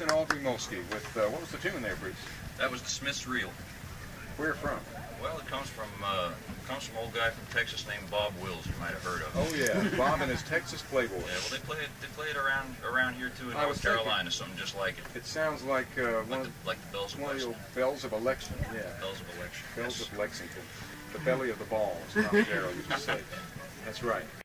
and Audrey Molsky with, what was the tune there, Bruce? That was the Smiths Reel. Where from? Well, it comes from an old guy from Texas named Bob Wills. You might have heard of him. Oh yeah, Bob and his Texas Playboys. Yeah, well, they play it around here too in North Carolina, something just like it. It sounds like like the bells of one Lexington. of the bells of election. Yeah. Bells of election. Bells Yes. of Lexington. The belly of the ball, as Tom Darrow used to say. That's right.